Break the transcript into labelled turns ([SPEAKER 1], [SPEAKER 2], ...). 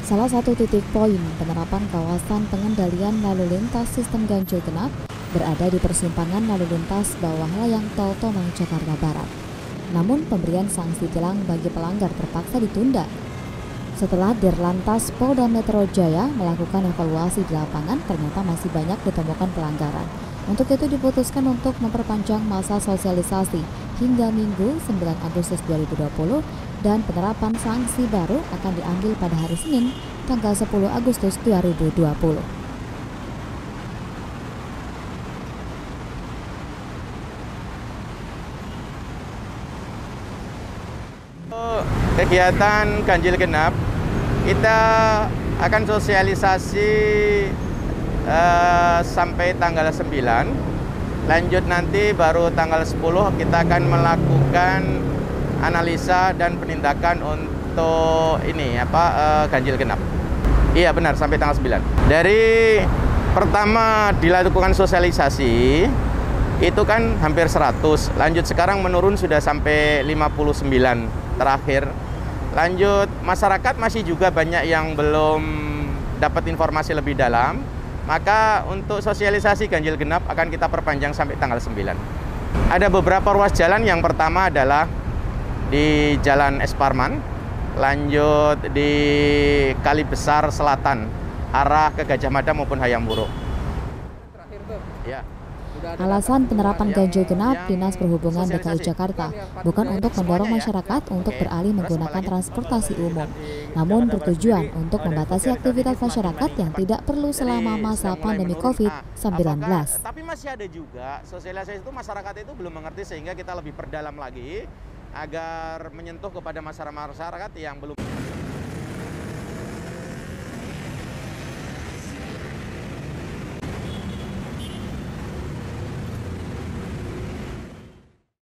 [SPEAKER 1] Salah satu titik poin penerapan kawasan pengendalian lalu lintas sistem ganjil genap berada di persimpangan lalu lintas bawah layang Tol Tomang, Jakarta Barat. Namun pemberian sanksi tilang bagi pelanggar terpaksa ditunda. Setelah Dirlantas Polda Metro Jaya melakukan evaluasi di lapangan, ternyata masih banyak ditemukan pelanggaran. Untuk itu diputuskan untuk memperpanjang masa sosialisasi hingga Minggu 9 Agustus 2020 dan penerapan sanksi baru akan diambil pada hari Senin tanggal 10 Agustus 2020.
[SPEAKER 2] Kegiatan ganjil genap kita akan sosialisasi sampai tanggal 9. Lanjut nanti baru tanggal 10 kita akan melakukan analisa dan penindakan untuk ganjil genap. Iya benar, sampai tanggal 9. Dari pertama dilakukan sosialisasi itu kan hampir 100. Lanjut sekarang menurun sudah sampai 59 terakhir. Lanjut masyarakat masih juga banyak yang belum dapat informasi lebih dalam. Maka untuk sosialisasi ganjil genap akan kita perpanjang sampai tanggal 9. Ada beberapa ruas jalan, yang pertama adalah di Jalan Es Parman, lanjut di Kali Besar Selatan, arah ke Gajah Mada maupun Hayam Wuruk. Ya.
[SPEAKER 1] Alasan penerapan ganjil genap Dinas Perhubungan DKI Jakarta bukan untuk mendorong masyarakat untuk beralih menggunakan transportasi umum, namun bertujuan untuk membatasi aktivitas masyarakat yang tidak perlu selama masa pandemi COVID-19.
[SPEAKER 2] Tapi masih ada juga sosialisasi itu masyarakat itu belum mengerti, sehingga kita lebih perdalam lagi agar menyentuh kepada masyarakat yang belum.